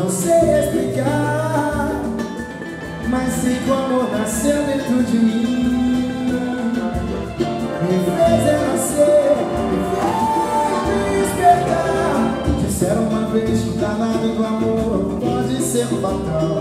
não sei explicar, mas sei que o amor nasceu dentro de mim. Me fez renascer, me fez despertar. Disseram uma vez que o danado do amor pode ser fatal.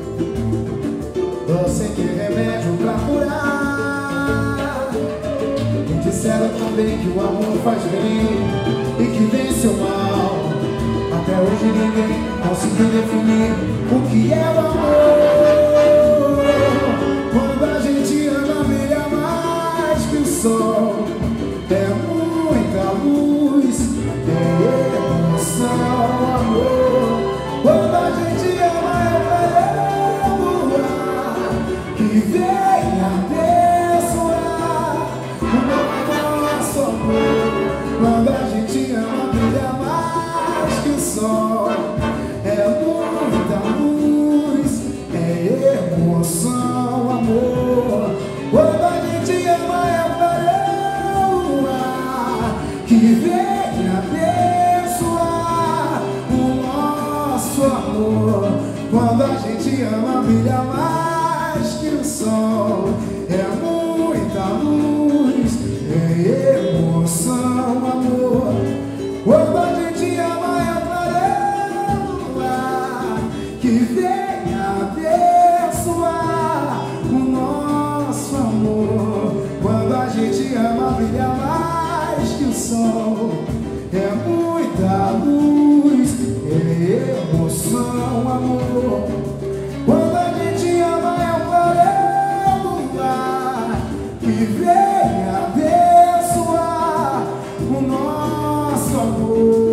Você quer remédio pra curar. Me disseram também que o amor faz bem e que vence o mal. Até hoje ninguém conseguiu definir o que é o amor. Quando a gente ama, brilha mais que o sol. É muita luz, é emoção, amor. Quando a gente ama, é o ar que vem abençoar o nosso amor. Quando a gente ama, brilha mais que o sol. É muita luz, é emoção, amor. Quando a gente ama, é o ar que vem abençoar o nosso amor. Quando a gente ama, brilha mais que o sol. É muita luz, é emoção, amor. Quando a gente ama, é o ar que vem abençoar o nosso amor. Quando a gente ama, brilha mais que o sol. É muita luz, é emoção, amor. Quando a gente ama, é o ar que vem abençoar o nosso amor.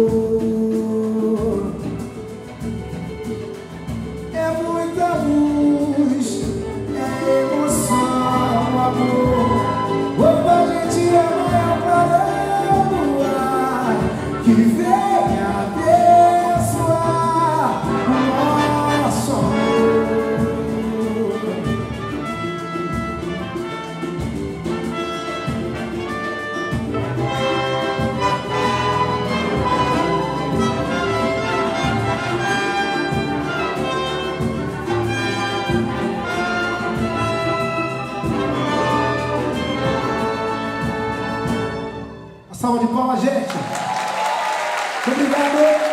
É muita luz, é emoção, amor. Quando a gente ama, é o ar que vem abençoar o nosso amor. Uma salva de palmas, gente. Obrigado.